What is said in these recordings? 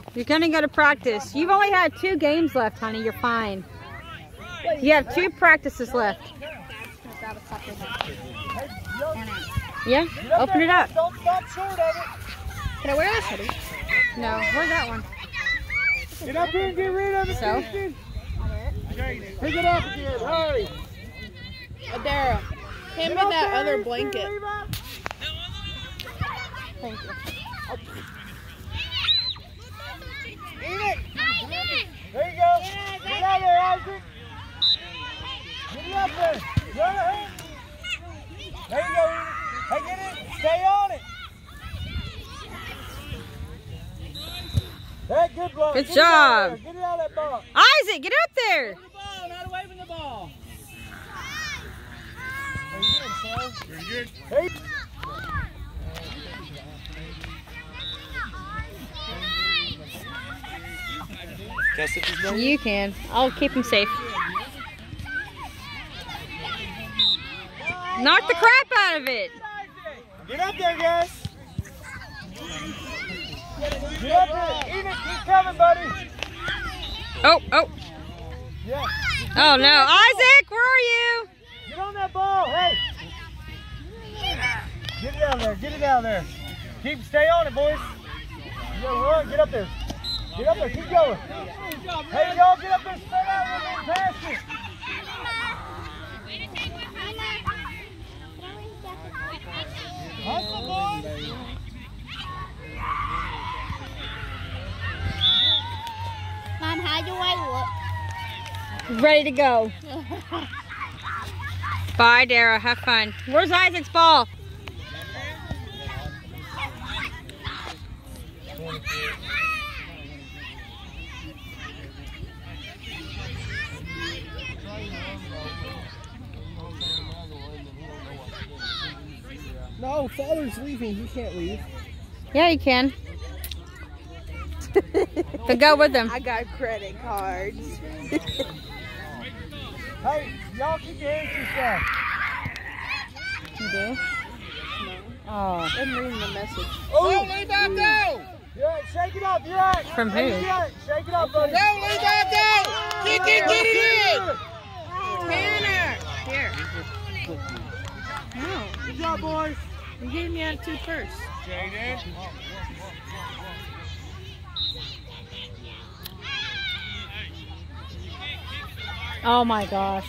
You're gonna go to practice. You've only had 2 games left, honey. You're fine. You have 2 practices left. Yeah, open it up. Don't stop short of it. Can I wear this hoodie? No, where's that one? Get up here and get rid of it, So? Christian. Pick it up again, hurry. Adara, hand me that other blanket. Thank you. Eat it. There you go. Get out there, Isaac. Get it up there. Run ahead. There you go. Hey, get it. Stay on it. Hey, good blow. Good job. Get it out of that ball. Isaac, get up there. The ball, not away from the ball. Very good. Hey. You can. I'll keep him safe. Knock the crap out of it. Get up there, guys. Get up there. Eat it. Keep coming, buddy. Oh. Yeah. Oh no. Isaac, where are you? Get on that ball. Hey. Get it down there. Get it down there. Stay on it, boys. You gotta run. Get up there. Get up there. Keep going. Hey, y'all, get up there. Spread out a little bit past it. Hustle, boys. Mom, how do I look? Ready to go. Bye, Dara. Have fun. Where's Isaac's ball? No, Father's leaving. He can't leave. Yeah, you can. But go with them. I got credit cards. Hey, y'all keep your hands to yourself. You do? Oh. I'm reading the message. Oh, leave that go! You're right, shake it up, you're right. From who? You're right. Shake it up, buddy. Go, leave that go! Get it in! Tanner! Here. No. Good job, boys. You gave me out 2 first. Jaden. Oh my gosh.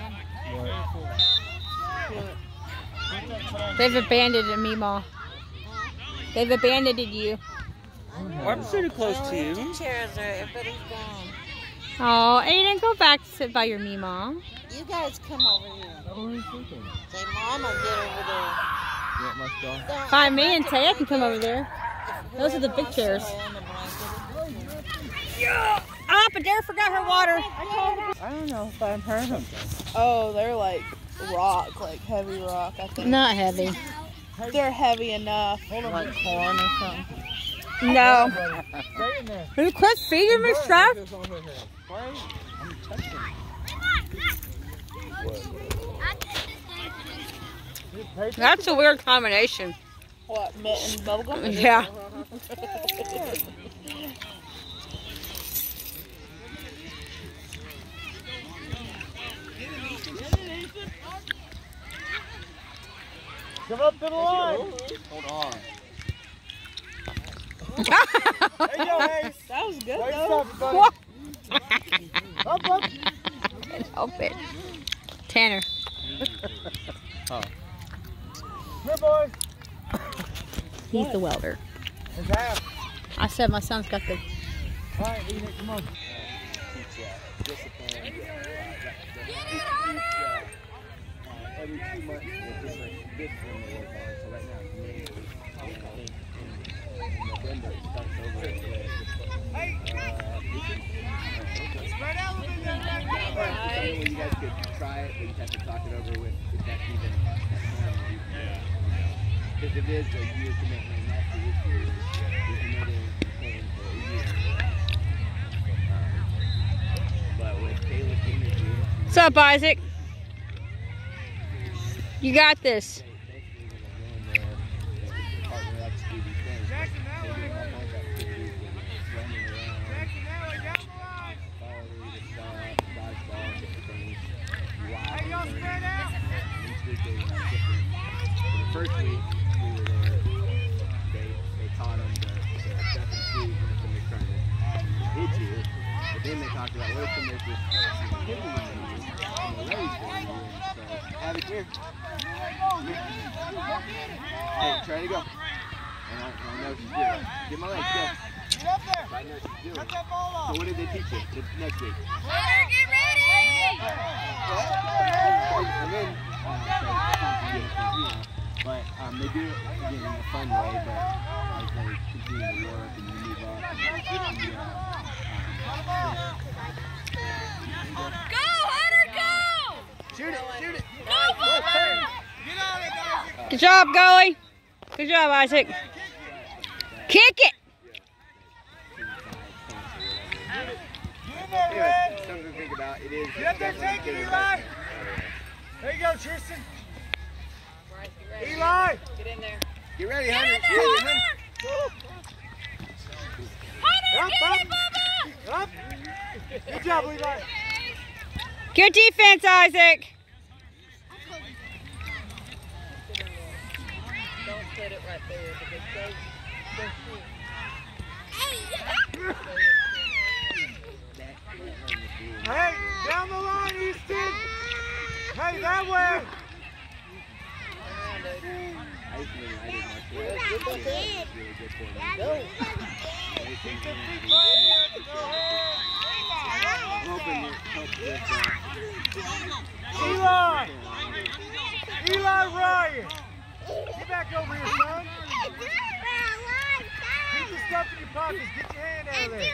They've abandoned Meemaw. They've abandoned you. I'm sitting close to you. Chairs are, everybody's gone. Oh, Aiden, go back to sit by your Meemaw. You guys come over here. Say, Mama, get over there. Fine, me and Taya can come over there. Those are the big chairs. Ah, but Dara forgot her water. I don't know if I've heard them. Oh, they're like rock, like heavy rock, I think. Not heavy. They're heavy enough. Like corn or something. No. Stay in there. Will you quit feeding me stuff? That's a weird combination. What, mint and bubblegum? Yeah. Come up to the line. Hold on. There you go, Hayes. That was good, Way to though. stop it, buddy. What? Up, up. Help it. Tanner. Oh. Come here, boys. He's the welder. It's half. I said my son's got the... All right, Enoch, come on. Discipline. Every 2 months, it's just like discipline to work on. So right now, May, I think in November, it starts over. Hey! Spread out a little bit there, back there. You guys could try it, but you have to talk it over with that even. Because it is a year commitment, and that's the issue. You're committing paying for a year. But with Caleb Energy, What's up, Isaac? You got this. Jackson, that way. talked about what if there's this activity in the race for you. So, Abby, come here. Hey, try to go. And I know she's doing it. Get my legs, go. Get up there. I know she's doing Cut it. that ball off. So what did they teach you next week? Hunter, get ready! And then, but they do it again in a fun way, but as they continue to work and you move up. Go, Hunter, go! Shoot it, shoot it. Go, Hunter! Get on it, Isaac. Good job, goalie. Good job, Isaac. Kick it. Get in there, Red. Something to think about. It is. Get up there, take it, Eli. There you go, Tristan. Eli. Get ready, Hunter. Get ready, Hunter. Up, up. Up. Good job, Eli. Good defense, Isaac. Hey, down the line, Easton. Hey, that way. Eli. Eli Ryan. Get back over here, son. Keep the stuff in your pockets. Get your hand out of there.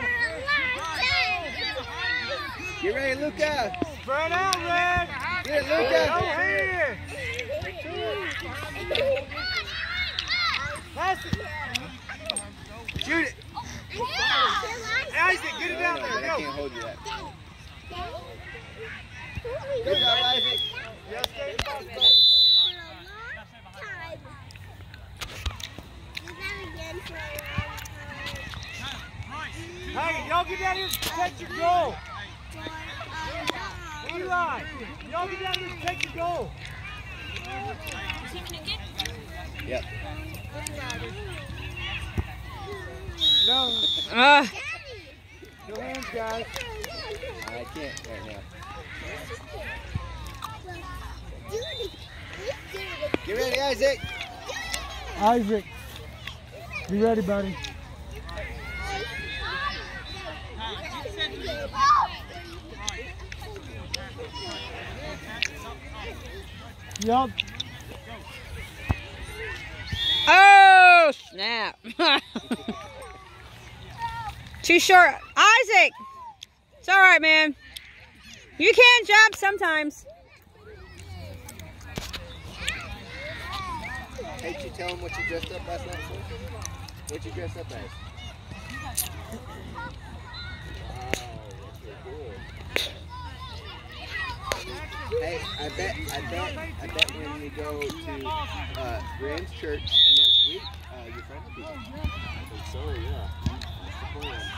Get ready, Luca. Spread out, Red. Get it, No Luca. hands. Pass it. Shoot it. Isaac, get it down I there. can't Go. hold you that. Good job, Isaac. Yeah, stay in the box, buddy. Hey, y'all get down here and protect your goal. Eli, y'all get down here and protect your goal. Yep. No, no hands, guys. I can't right now. Get ready, Isaac. Isaac, be ready, buddy. Yup. Oh, snap. Too short. Isaac. It's all right, man. You can jump sometimes. Hey, did you tell him what you dressed up last night for? What you dressed up as? Hey, I bet when we go to Graham's church next week, your friend will be there. I think so, yeah. That's the plan.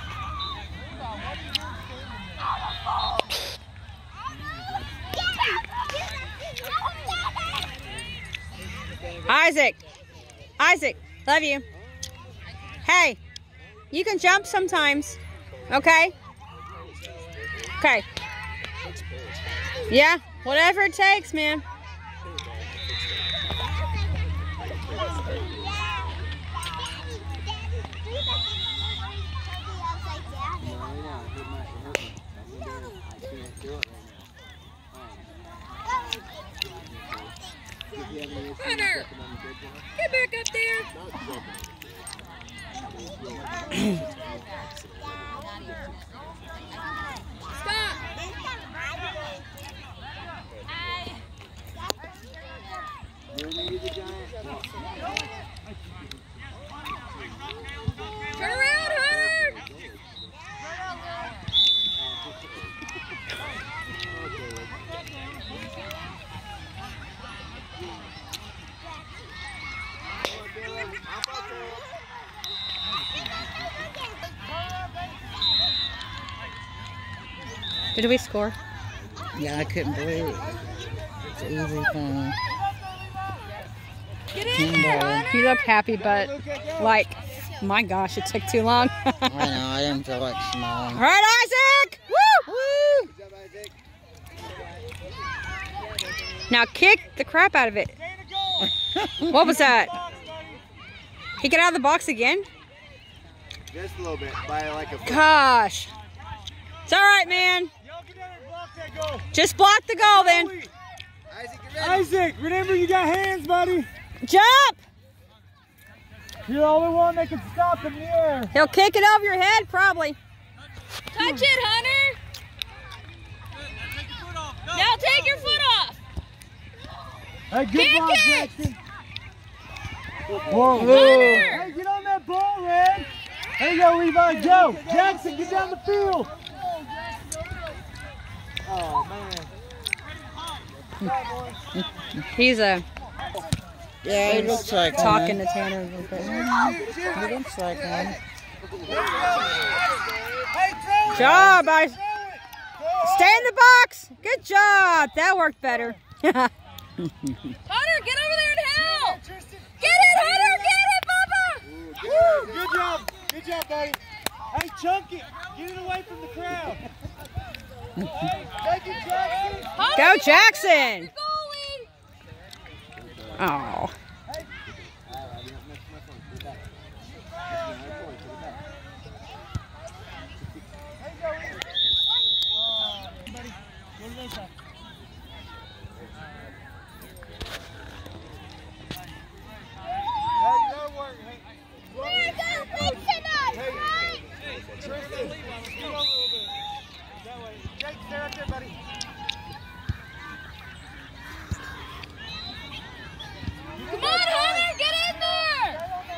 Isaac. Isaac, love you. Hey, you can jump sometimes. Okay? Okay. Yeah, whatever it takes, man. Hunter, get back up there. Stop. Turn around, Hunter. Did we score? Yeah, I couldn't believe it. It's easy for Get in there, Hunter. You look happy, but like My gosh, it took too long. I know, I didn't feel like smiling. All right, Isaac! Woo! Woo! Good job, Isaac. Now kick the crap out of it. What was that? He got out of the box again? Just a little bit, by like a foot. Gosh. It's all right, man. Y'all get down there and block that goal. Just block the goal then. Isaac, get ready. Isaac, remember you got hands, buddy. Jump! You're the only one that can stop in the air. He'll kick it over your head, probably. Touch it, Hunter. Now take your foot off. Hey, good Kick block, it! Jackson. Whoa. Hunter. Hey, get on that ball, Red. There you go, Levi. Go. Jackson, get down the field. Oh, man. He's Yeah, he looks like talking one. to Tanner a little bit. He looks like one. Hey, throw it. Job, Isaac. Throw it. Stay in the box. Good job. That worked better. Hunter, get over there and help. Get it, Hunter. Get it, Bubba. Woo, good job. Good job, buddy. Hey, chunk it. Get it away from the crowd. Thank you, Jackson. Hunter, Go, get Jackson. over there, goalie. Oh. Come on, Hunter, get in there.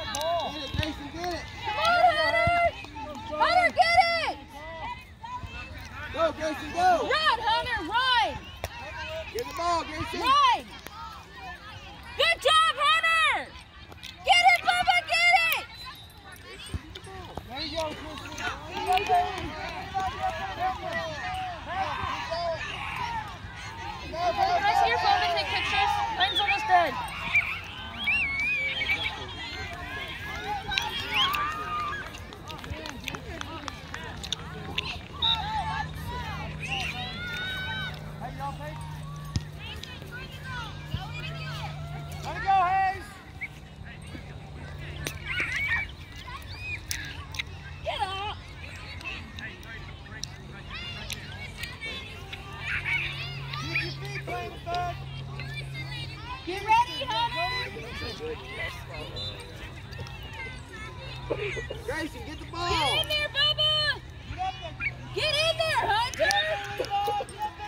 Come on, Hunter. Hunter, get it. Go, Gracie, go. Run, Hunter, run. Get the ball, Gracie. Run. Good job, Hunter. Get it, Bubba, get it. There you go, Can I see your phone and take pictures? Mine's almost done. Let it go, Hayes. Get up. Keep your feet planted, bud. Get ready, Hunter. Gracie, get the ball. Get in there, Bubba. Get in there, Hunter.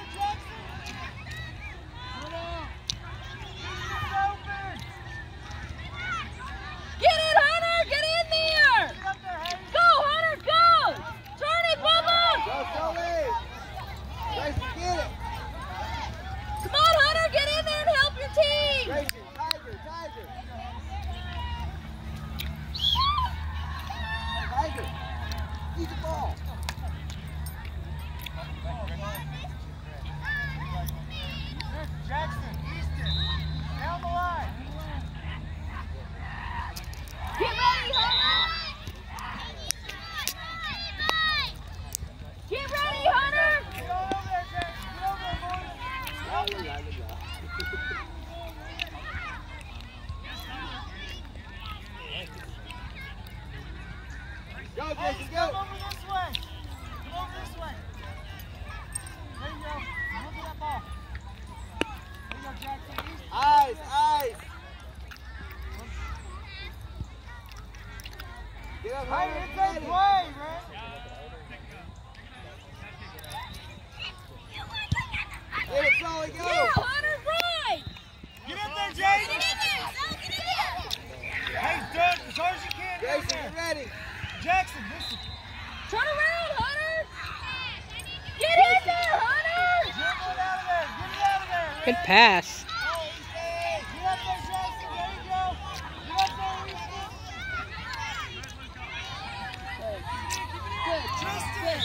Get it, Hunter. Get in there. Go, Hunter, go. Turn it, Bubba. Go, Sully. Gracie, get it. Come on, Hunter, get in there and help your team. Gracie, Tiger, Tiger. Tiger, eat the ball. Jackson, Easton, down the line. Get ready, Hunter. Get ready, Hunter. Get on over there, Jackson. Get over there, boys. Go, Hey, Gracie, come go. over this way. Come over this way. There you go. Look at that ball. There you go, Jackson. Easton. Eyes, eyes. Get up, Hey, Hunter. it's Get that ready. play, man. Get it, Sully, go. Yeah, Hunter, right. Get up there, Jay. Hey, Doug, as hard as you can. Down Gracie, there. get ready. Jackson, listen. Turn around, Hunter. Get in there, Hunter. Dribble it out of there. Get it out of there. Good pass. Get up there, Jackson. There you go. Get up there, Easton. Good. Tristan.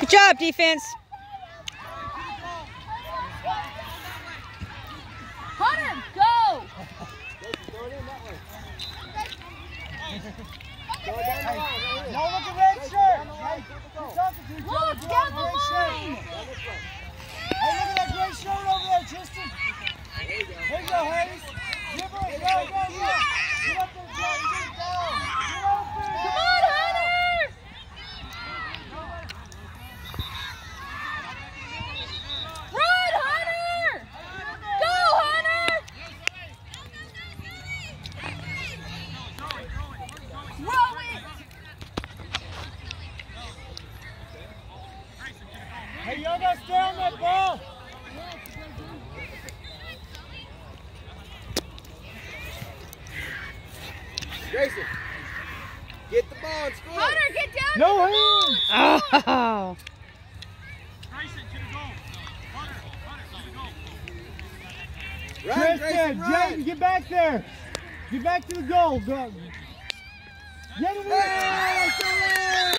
Good job, defense. Hunter, go! No, look at red shirt. Hey, you're talking to each other. Look, down the line! Hey, look at that gray shirt over there, Tristan. There you go, Hayes. Dribble it. Go, go, go. Get up there, Joe. Get it down. Get open. Come on, Hunter! Run, Hunter! Go, Hunter! Throw it! Hey, y'all got to stay on that ball. Grayson, get the ball and score. Hunter, get down! No to the ball. hands. Oh. Run, Tristan, Grayson, run. Jayden, get back there. Get back to the goal. Go. Get it in. Hey,